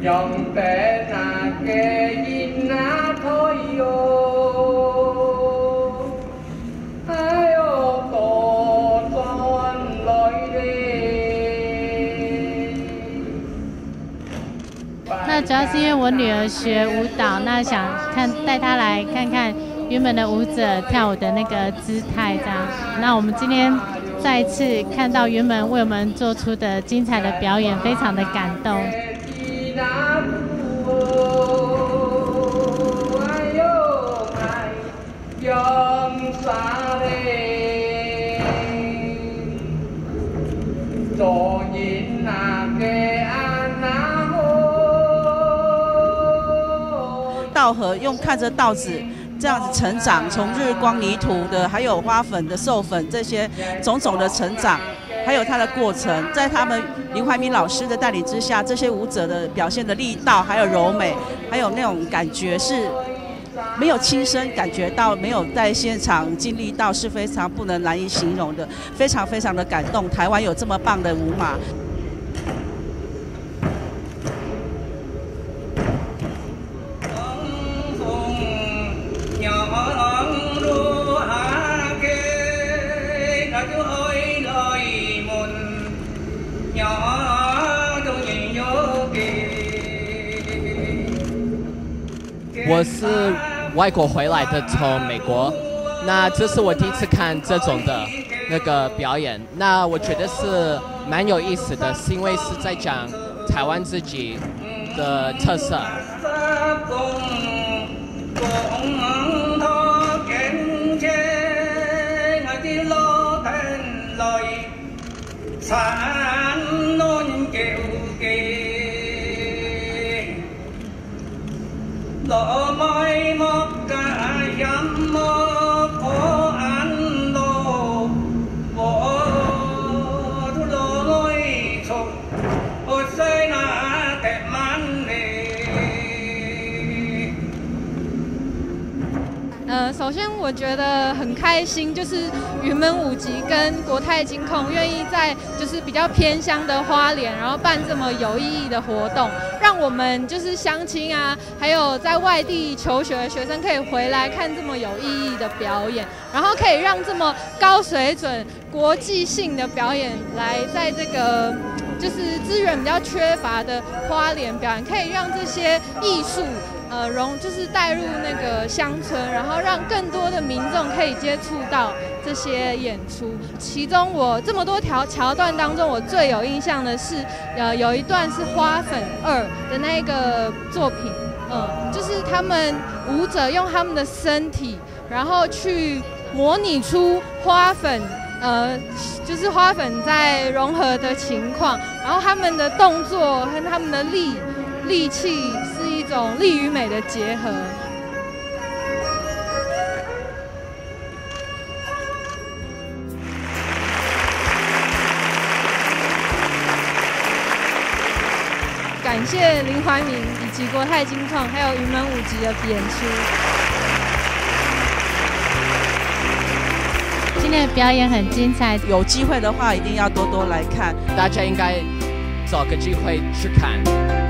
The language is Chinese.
用得那个因那推哟，哎呦多转来嘞。 那主要是因为我女儿学舞蹈，那想带她来看看原本的舞者跳舞的那个姿态，这样。那我们今天再一次看到原本为我们做出的精彩的表演，非常的感动。 稻禾用看着稻子这样子成长，从日光泥土的，还有花粉的授粉这些种种的成长，还有它的过程，在他们林怀民老师的带领之下，这些舞者的表现的力道，还有柔美，还有那种感觉是没有亲身感觉到，没有在现场经历到，是非常不能难以形容的，非常非常的感动。台湾有这么棒的舞马。 我是外国回来的，从美国。那这是我第一次看这种的那个表演，那我觉得是蛮有意思的，是因为是在讲台湾自己的特色。 落麦莫加音莫可安路，我落爱从我西那得满嘞。 首先我觉得很开心，就是云门舞集跟国泰金控愿意在就是比较偏乡的花莲，然后办这么有意义的活动，让我们就是乡亲啊，还有在外地求学的学生可以回来看这么有意义的表演，然后可以让这么高水准、国际性的表演来在这个就是资源比较缺乏的花莲表演，可以让这些艺术。就是带入那个乡村，然后让更多的民众可以接触到这些演出。其中我这么多条桥段当中，我最有印象的是，有一段是花粉2的那个作品，就是他们舞者用他们的身体，然后去模拟出花粉。就是花粉在融合的情况，然后他们的动作和他们的力气是一种力与美的结合。感谢林怀民以及国泰金控，还有云门舞集的演出。 今天的表演很精彩， 有机会的话一定要多多来看， 大家应该找个机会去看。